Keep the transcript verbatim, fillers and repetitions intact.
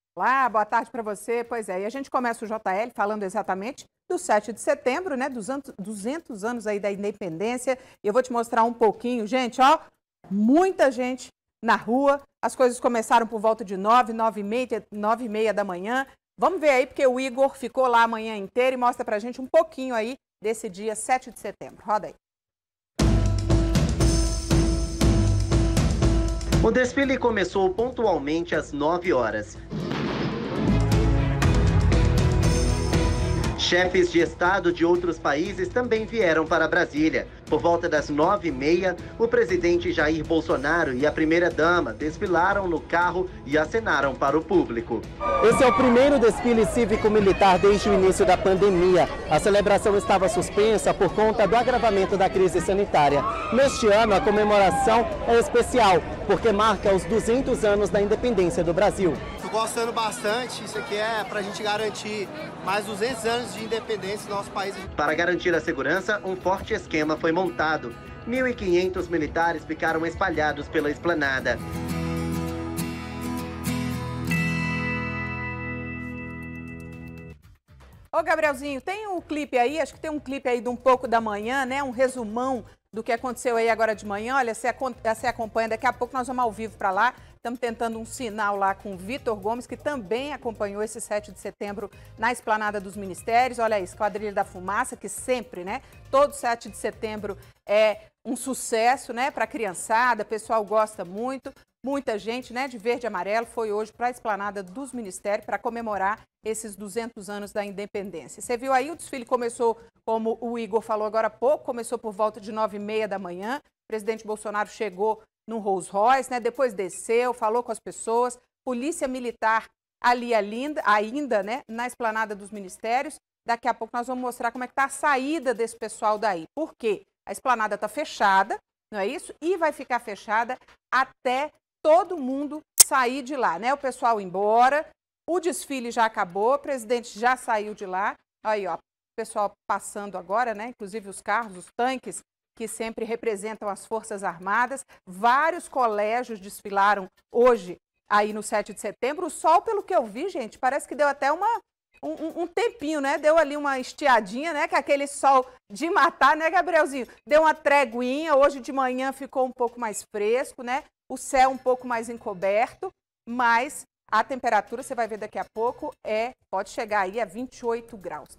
Olá, boa tarde para você. Pois é, e a gente começa o J L falando exatamente do sete de setembro, né? duzentos anos aí da independência. E eu vou te mostrar um pouquinho, gente, ó, muita gente na rua. As coisas começaram por volta de nove, nove e meia, nove e meia da manhã. Vamos ver aí, porque o Igor ficou lá a manhã inteira e mostra pra gente um pouquinho aí desse dia sete de setembro. Roda aí. O desfile começou pontualmente às nove horas. Chefes de Estado de outros países também vieram para Brasília. Por volta das nove e meia, o presidente Jair Bolsonaro e a primeira-dama desfilaram no carro e acenaram para o público. Esse é o primeiro desfile cívico-militar desde o início da pandemia. A celebração estava suspensa por conta do agravamento da crise sanitária. Neste ano, a comemoração é especial, porque marca os duzentos anos da independência do Brasil. Estou gostando bastante, isso aqui é para a gente garantir mais duzentos anos de independência do nosso país. Para garantir a segurança, um forte esquema foi montado. mil e quinhentos militares ficaram espalhados pela esplanada. Ô, Gabrielzinho, tem um clipe aí, acho que tem um clipe aí de um pouco da manhã, né? Um resumão do que aconteceu aí agora de manhã. Olha, você, você acompanha, daqui a pouco nós vamos ao vivo para lá. Estamos tentando um sinal lá com o Vitor Gomes, que também acompanhou esse sete de setembro na Esplanada dos Ministérios. Olha aí, Esquadrilha da Fumaça, que sempre, né? Todo sete de setembro é um sucesso, né? Para a criançada, o pessoal gosta muito. Muita gente, né, de verde e amarelo foi hoje para a Esplanada dos Ministérios para comemorar esses duzentos anos da independência. Você viu aí, o desfile começou, como o Igor falou agora há pouco, começou por volta de nove e meia da manhã. O presidente Bolsonaro chegou no Rolls Royce, né, depois desceu, falou com as pessoas. Polícia Militar ali ainda, ainda né, na Esplanada dos Ministérios. Daqui a pouco nós vamos mostrar como é que está a saída desse pessoal daí. Por quê? A Esplanada está fechada, não é isso? E vai ficar fechada até todo mundo sair de lá, né? O pessoal ir embora, o desfile já acabou, o presidente já saiu de lá. Aí, ó, o pessoal passando agora, né? Inclusive os carros, os tanques, que sempre representam as Forças Armadas. Vários colégios desfilaram hoje aí no sete de setembro. O sol, pelo que eu vi, gente, parece que deu até uma, um, um tempinho, né? Deu ali uma estiadinha, né? Que aquele sol de matar, né, Gabrielzinho? Deu uma treguinha, hoje de manhã ficou um pouco mais fresco, né? O céu um pouco mais encoberto, mas a temperatura, você vai ver daqui a pouco, é, pode chegar aí a vinte e oito graus.